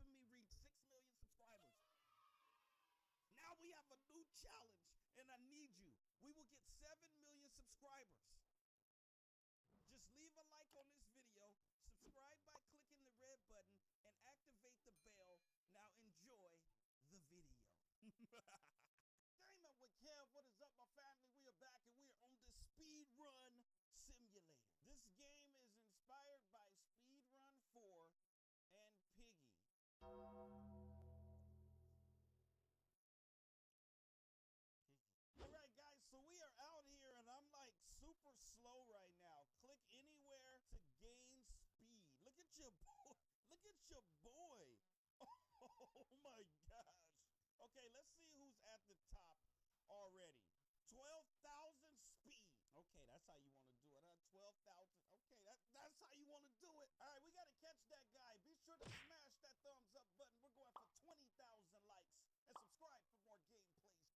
helping me reach 6 million subscribers. Now we have a new challenge, and I need you. We will get 7 million subscribers. Just leave a like on this video, subscribe by clicking the red button, and activate the bell. Now enjoy the video. Gaming with Kev, what is up, my family? We are back, and we are on the Speed Run Simulator. This game is inspired by Speed Run 4 and Piggy. Alright guys, so we are out here and I'm like super slow right now. Click anywhere to gain speed. Look at your boy. Look at your boy. Oh my gosh. Okay, let's see who's at the top already. 12,000 speed. Okay, that's how you want to do it, huh? 12,000. Okay, that's how you want to do it. All